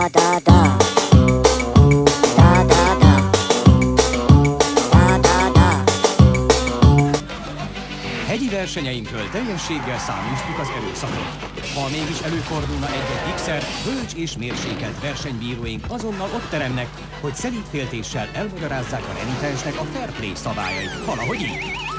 Hegyi versenyeinkről teljességgel száműztük az erőszakot. Ha mégis előfordulna egy-egy gigszer, bölcs és mérsékelt versenybíróink azonnal ott teremnek, hogy szelíd féltéssel elmagyarázzák a renitensnek a fair play szabályait. Valahogy így.